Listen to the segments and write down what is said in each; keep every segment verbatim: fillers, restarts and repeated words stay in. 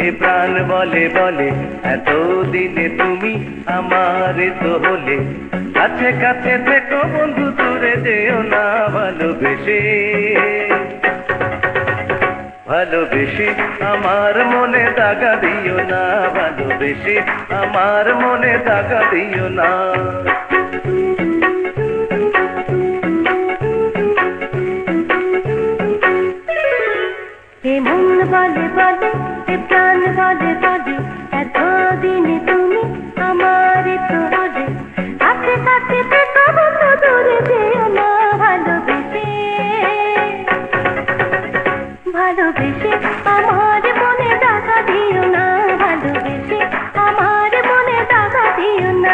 প্রাণ বলে বলে এতদিনে তুমি আমার তো হলে কাছে কাছে থেকো বন্ধু দূরে যেও না ভালোবেসে ভালোবেসে আমার মনে দাগা দিও না ভালোবেসে আমার মনে দাগা দিও না মন বলে বলে প্রাণ বলে বলে এতদিনে তুমি আমার তো হলে কাছে কাছে থেকো বন্ধু দূরে যেও না ভালোবেসে ভালোবেসে আমার মনে দাগা দিও না ভালোবেসে আমার মনে দাগা দিও না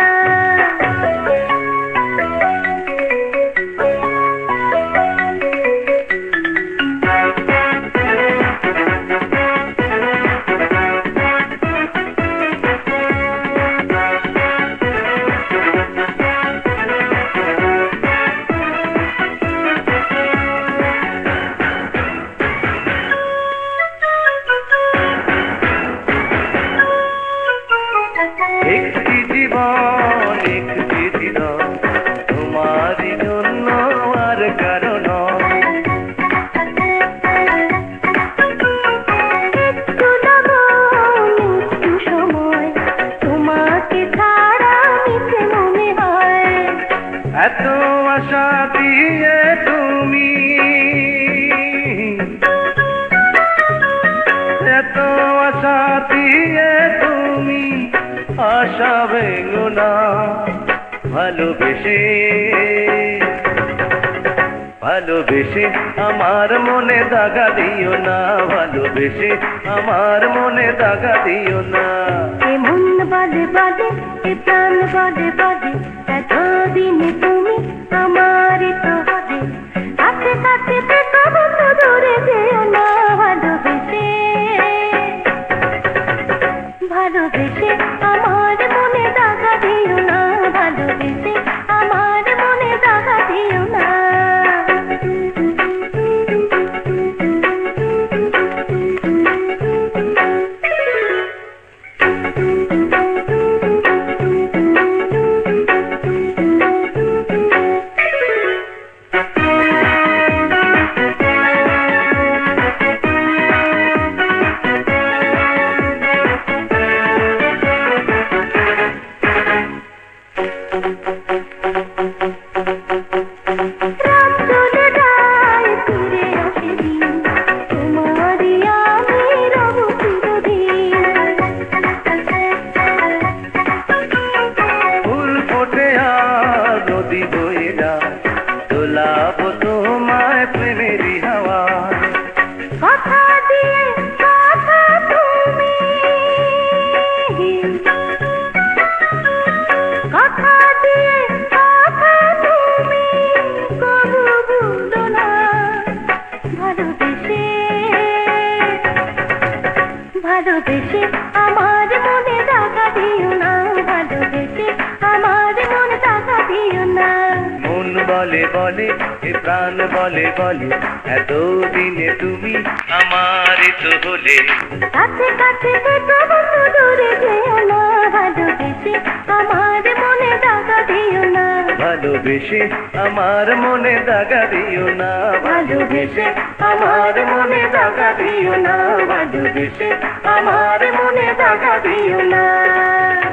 একটি জীবন একটি জীবন তোমারই জন্য আর কারণ একটু লাগন একটু সময় তোমাকে ছাড়া মিছে মনে হয় এত আশা দিয়ে তুমি এত আশা দিয়ে তুমি আশা ভেঙো না ভালোবেসে ভালোবেসে আমার মনে দাগা দিও না ভালোবেসে আমার মনে দাগা দিও না মন বলে বলে প্রাণ বলে বলে এতদিনে তুমি আমার তো হলে কাছে কাছে থেকো বন্ধু দূরে যেও না ভালোবেসে ভালোবেসে আমার মনে দাগা দিও না ভালোবেসে আমার মনে দাগা দিও না ভালোবেসে আমার মনে দাগা দিও না ভালোবেসে আমার মনে দাগা দিও না মন বলে বলে এ প্রাণ বলে বলে এতদিনে তুমি আমার তো হলে কাছে কাছে থেকো বন্ধু দূরে যেও না ভালোবেসে আমার মনে দাগা দিও না ভালোবেসে আমার মনে দাগা দিও না ভালোবেসে আমার মনে দাগা দিও না ভালোবেসে আমার মনে দাগা দিও না।